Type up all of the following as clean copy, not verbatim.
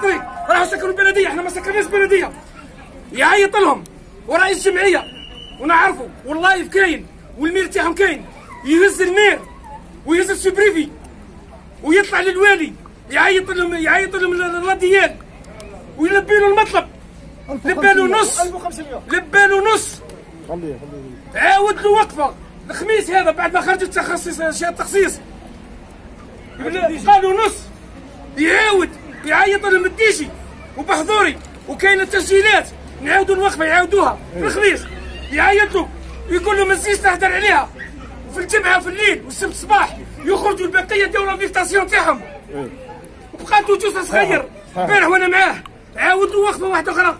الطريق، راحوا سكنوا البلديه، احنا ما سكناش البلديه. يعيط لهم ورئيس الجمعيه ونعرفوا واللايف كاين والمير تاعهم كاين، يهز المير ويهز السوبريفي ويطلع للوالي يعيط لهم الراديال ويلبي له المطلب. لبى له نص عاود له وقفه الخميس هذا بعد ما خرجت التخصيص قالوا نص، يعيط لهم الديشي وبحضوري وكاين التسجيلات، نعاودوا الوقفه يعاودوها في الخميس، يعيط له يقول له ما تزيدش تهدر عليها. وفي الجمعه في الليل والسبت الصباح يخرجوا البقيه ديروا لافيكتاسيون تاعهم، وبقاتو جوز صغير البارح وانا معاه عاودوا وقفه واحده اخرى.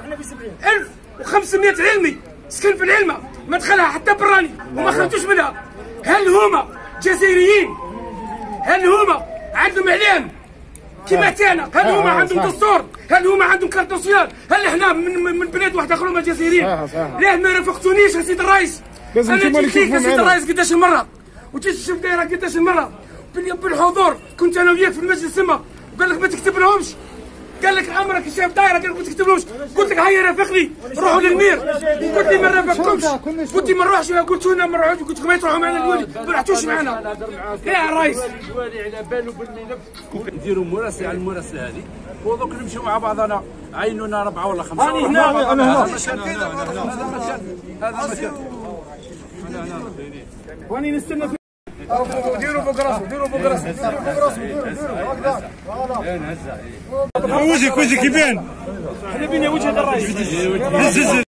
1500 علمي سكن في العلمه ما دخلها حتى براني وما خرجوش منها. هل هما جزائريين؟ هل هما عندهم اعلام كيما تاعنا؟ هل هما عندهم دستور؟ هل هما عندهم كارت سوسيال؟ هل احنا من بلاد واحده اخرى هما جزائريين؟ ليه ما رافقتونيش يا سيدي الرئيس؟ انا جيت ليك يا سيدي الرئيس قداش المره وجيت تشوف دايره قداش المره بالحضور، كنت انا وياك في المجلس تما وقال لك ما تكتب لهمش، قال لك عمرك شاف دايره قال لك ما تكتب لهمش، قلت لك هيا رافقني روحوا للمير، قلت لي ما نرافقكمش، قلت لي ما نروحش، قلت لنا ما نروحوش، قلت لكم ما تروحوا معنا الوالي ما رحتوش معنا يا الرئيس. الوالي على بالو بالملف نديروا مراسله على المراسله هذه ودوك نمشيو مع بعضنا عينونا 4 ولا 5 هاني هنا هذا مكان واني نستنى ديروا فوق راسه وجهك يبان. احنا بينا وجه الرئيس.